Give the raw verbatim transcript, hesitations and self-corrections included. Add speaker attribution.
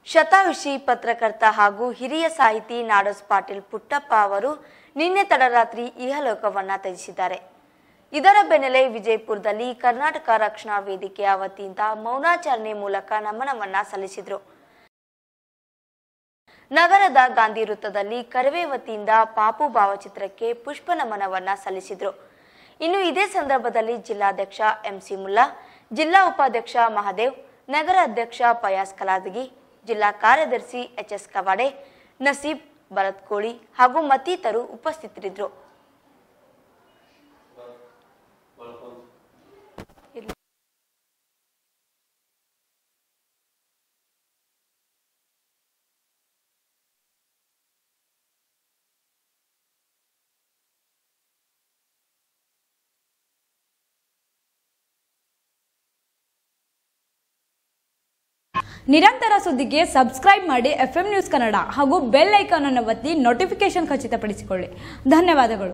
Speaker 1: ಶತಾಯುಷಿ ಪತ್ರಕರ್ತ ಹಾಗೂ ಹಿರಿಯ ಸಾಹಿತಿ ನಾಡೋಸ್ ಪಾಟೀಲ್ ಪುಟ್ಟಪ್ಪ ಅವರು ನಿನ್ನೆ ತಡರಾತ್ರಿ ಇಹಲೋಕವನ್ನ ತ್ಯಜಿಸಿದ್ದಾರೆ. ಇದರ ಬೆನ್ನಲ್ಲೇ ವಿಜಯಪುರದಲ್ಲಿ ಕರ್ನಾಟಕ ರಕ್ಷಣಾ ವೇದಿಕೆಯ ವತಿಯಿಂದ ಮೌನಾಚರಣೆ ಮೂಲಕ ನಮನವನ್ನ ಸಲ್ಲಿಸಿದರು. ನಗರದ ಗಾಂಧಿ ವೃತ್ತದಲ್ಲಿ ಕರವೇ ವತಿಯಿಂದ ಪಾಪು ಭಾವಚಿತ್ರಕ್ಕೆ ಪುಷ್ಪ ನಮನವನ್ನ ಸಲ್ಲಿಸಿದರು. ಇನ್ನು ಇದೇ ಸಂದರ್ಭದಲ್ಲಿ ಜಿಲ್ಲಾಧ್ಯಕ್ಷ ಎಂಸಿ ಮುಲ್ಲಾ, ಜಿಲ್ಲಾ ಉಪಾಧ್ಯಕ್ಷ ಮಹದೇವ್, ನಗರ ಅಧ್ಯಕ್ಷ ಪಯಾಸ್ ಕಲಾದಗಿ, ಜಿಲ್ಲಾ ಕಾರ್ಯದರ್ಶಿ ಎಚ್ ಎಸ್ ಕವಾಡೆ, ನಸೀಬ್, ಭರತ್ ಕೋಳಿ ಹಾಗೂ ಮತ್ತಿತರರು ಉಪಸ್ಥಿತರಿದ್ದರು.
Speaker 2: ನಿರಂತರ ಸುದ್ದಿಗೆ ಸಬ್ಸ್ಕ್ರೈಬ್ ಮಾಡಿ ಎಫ್ ಎಂ ನ್ಯೂಸ್ ಕನ್ನಡ ಹಾಗೂ ಬೆಲ್ ಐಕಾನ್ ಅನ್ನು ಒತ್ತಿ ನೋಟಿಫಿಕೇಶನ್ ಖಚಿತಪಡಿಸಿಕೊಳ್ಳಿ. ಧನ್ಯವಾದಗಳು.